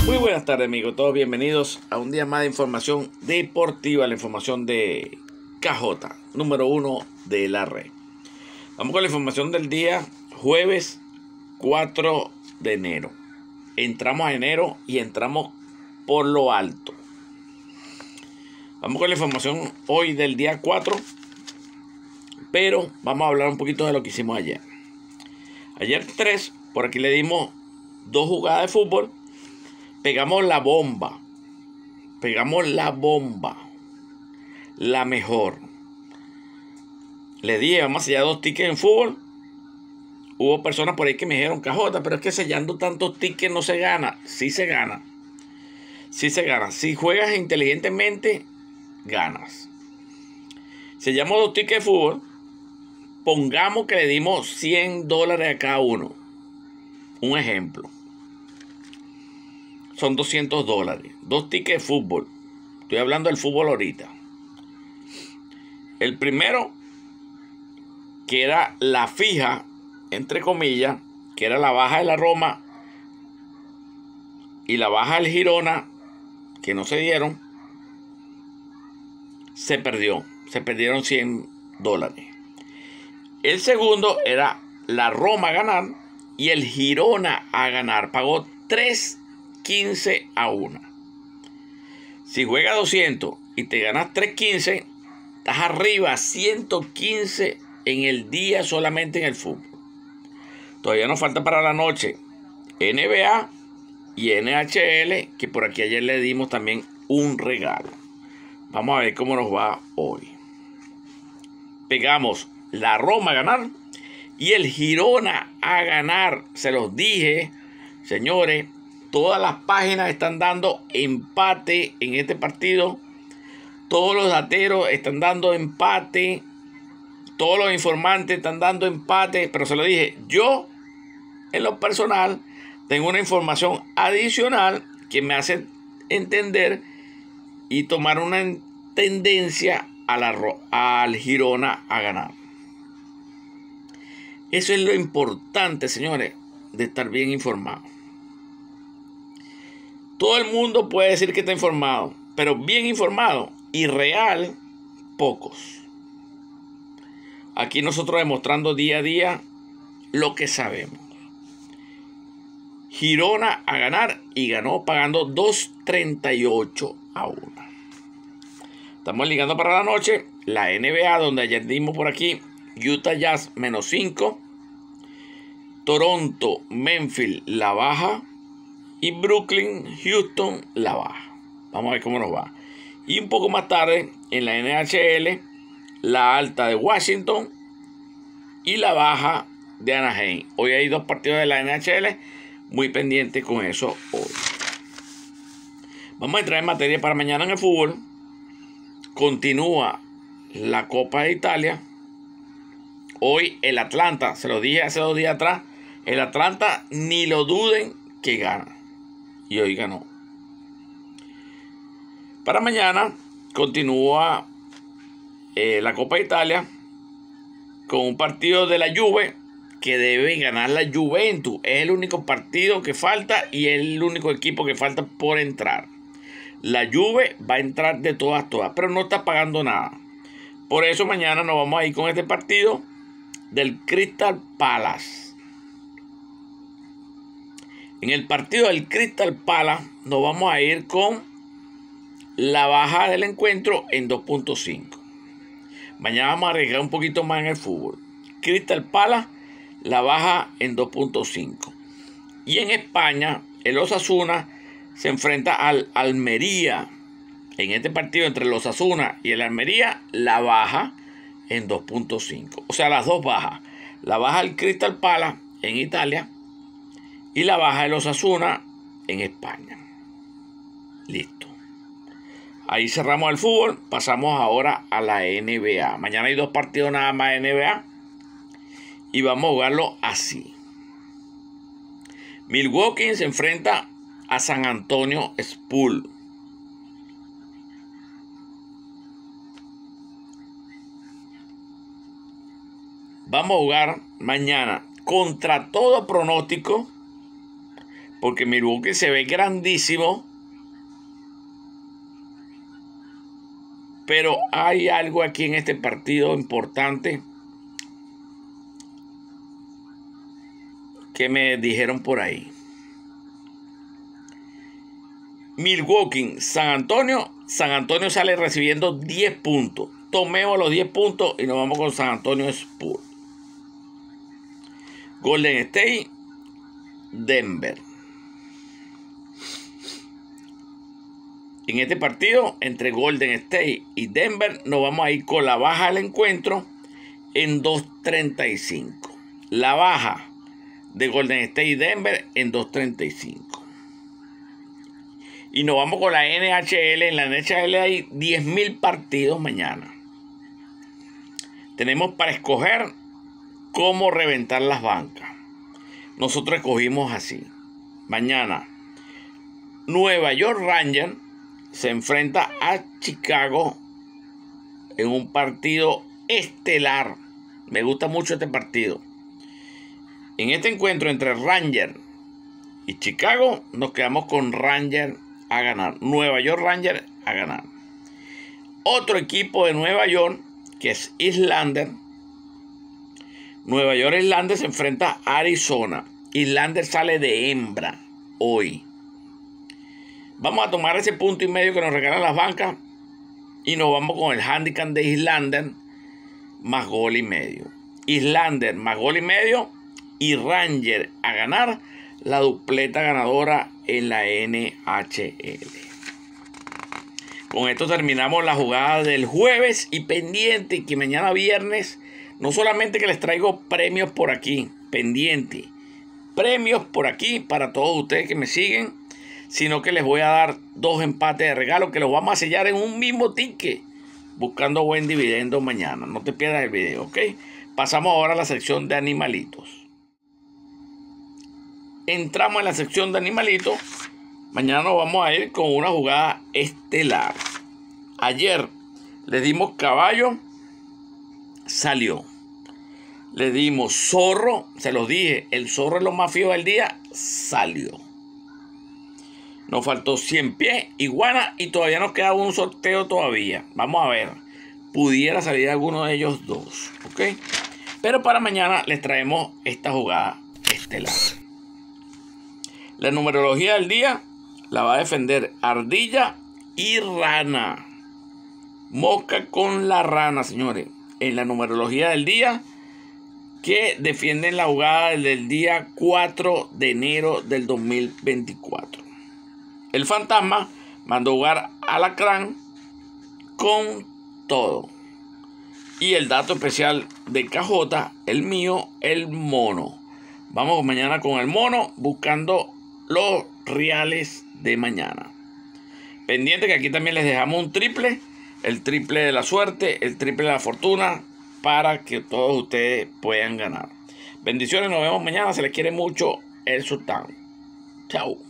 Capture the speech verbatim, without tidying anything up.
Muy buenas tardes, amigos, todos bienvenidos a un día más de información deportiva, la información de K J, número uno de la red. Vamos con la información del día jueves cuatro de enero. Entramos a enero y entramos por lo alto. Vamos con la información hoy del día cuatro, pero vamos a hablar un poquito de lo que hicimos ayer. Ayer tres, por aquí le dimos dos jugadas de fútbol. Pegamos la bomba. Pegamos la bomba. La mejor. Le dije, vamos a sellar dos tickets en fútbol. Hubo personas por ahí que me dijeron, K J, pero es que sellando tantos tickets no se gana. Sí se gana. Sí se gana. Si juegas inteligentemente, ganas. Sellamos dos tickets de fútbol. Pongamos que le dimos cien dólares a cada uno. Un ejemplo. Son doscientos dólares. Dos tickets de fútbol. Estoy hablando del fútbol ahorita. El primero, que era la fija, entre comillas, que era la baja de la Roma y la baja del Girona, que no se dieron, se perdió. Se perdieron cien dólares. El segundo era la Roma a ganar y el Girona a ganar. Pagó tres quince a uno. Si juegas doscientos y te ganas tres quince, estás arriba ciento quince en el día solamente en el fútbol. Todavía nos falta para la noche N B A y N H L, que por aquí ayer le dimos también un regalo. Vamos a ver cómo nos va hoy. Pegamos la Roma a ganar y el Girona a ganar. Se los dije, señores. Todas las páginas están dando empate en este partido. Todos los dateros están dando empate. Todos los informantes están dando empate. Pero se lo dije, yo en lo personal tengo una información adicional que me hace entender y tomar una tendencia a la, al Girona a ganar. Eso es lo importante, señores, de estar bien informado. Todo el mundo puede decir que está informado, pero bien informado y real, pocos. Aquí nosotros demostrando día a día lo que sabemos. Girona a ganar y ganó pagando dos treinta y ocho a uno. Estamos ligando para la noche la N B A, donde ayer dimos por aquí Utah Jazz menos cinco, Toronto, Memphis la baja, y Brooklyn, Houston, la baja. Vamos a ver cómo nos va. Y un poco más tarde, en la N H L, la alta de Washington y la baja de Anaheim. Hoy hay dos partidos de la N H L. Muy pendiente con eso hoy. Vamos a entrar en materia para mañana en el fútbol. Continúa la Copa de Italia. Hoy el Atlanta, se lo dije hace dos días atrás, el Atlanta ni lo duden que gana. Y hoy ganó. Para mañana continúa eh, la Copa de Italia con un partido de la Juve que debe ganar la Juventus. Es el único partido que falta y es el único equipo que falta por entrar. La Juve va a entrar de todas, todas, pero no está pagando nada. Por eso mañana nos vamos a ir con este partido del Crystal Palace. En el partido del Crystal Palace nos vamos a ir con la baja del encuentro en dos punto cinco. Mañana vamos a arriesgar un poquito más en el fútbol. Crystal Palace, la baja en dos punto cinco. Y en España, el Osasuna se enfrenta al Almería. En este partido entre el Osasuna y el Almería, la baja en dos punto cinco. O sea, las dos bajas. La baja del Crystal Palace en Italia y la baja de los Osasuna en España. Listo. Ahí cerramos el fútbol. Pasamos ahora a la N B A. Mañana hay dos partidos nada más de N B A. Y vamos a jugarlo así. Milwaukee se enfrenta a San Antonio Spurs. Vamos a jugar mañana contra todo pronóstico porque Milwaukee se ve grandísimo, pero hay algo aquí en este partido importante que me dijeron por ahí. Milwaukee, San Antonio, San Antonio sale recibiendo diez puntos. Tomemos los diez puntos y nos vamos con San Antonio Spurs. Golden State, Denver. En este partido entre Golden State y Denver nos vamos a ir con la baja del encuentro en dos treinta y cinco. La baja de Golden State y Denver en dos treinta y cinco. Y nos vamos con la N H L. En la N H L hay diez mil partidos mañana. Tenemos para escoger cómo reventar las bancas. Nosotros escogimos así. Mañana, Nueva York Rangers se enfrenta a Chicago en un partido estelar. Me gusta mucho este partido. En este encuentro entre Rangers y Chicago, nos quedamos con Rangers a ganar. Nueva York Rangers a ganar. Otro equipo de Nueva York, que es Islander. Nueva York Islander se enfrenta a Arizona. Islander sale de hembra hoy. Vamos a tomar ese punto y medio que nos regalan las bancas y nos vamos con el handicap de Islander más gol y medio. Islander más gol y medio y Ranger a ganar, la dupleta ganadora en la N H L. Con esto terminamos la jugada del jueves y pendiente que mañana viernes, no solamente que les traigo premios por aquí, pendiente, premios por aquí para todos ustedes que me siguen, sino que les voy a dar dos empates de regalo que los vamos a sellar en un mismo ticket, buscando buen dividendo mañana. No te pierdas el video, ¿ok? Pasamos ahora a la sección de animalitos. Entramos en la sección de animalitos. Mañana nos vamos a ir con una jugada estelar. Ayer le dimos caballo, salió. Le dimos zorro, se los dije, el zorro es lo más feo del día, salió. Nos faltó cien pies, iguana, y todavía nos queda un sorteo todavía. Vamos a ver, pudiera salir alguno de ellos dos, ¿ok? Pero para mañana les traemos esta jugada estelar. La numerología del día la va a defender ardilla y rana. Mosca con la rana, señores. En la numerología del día que defienden la jugada del día cuatro de enero del dos mil veinticuatro. El fantasma mandó jugar alacrán con todo. Y el dato especial de K J, el mío, el mono. Vamos mañana con el mono buscando los reales de mañana. Pendiente que aquí también les dejamos un triple. El triple de la suerte, el triple de la fortuna, para que todos ustedes puedan ganar. Bendiciones, nos vemos mañana. Se les quiere mucho, el sultán. Chao.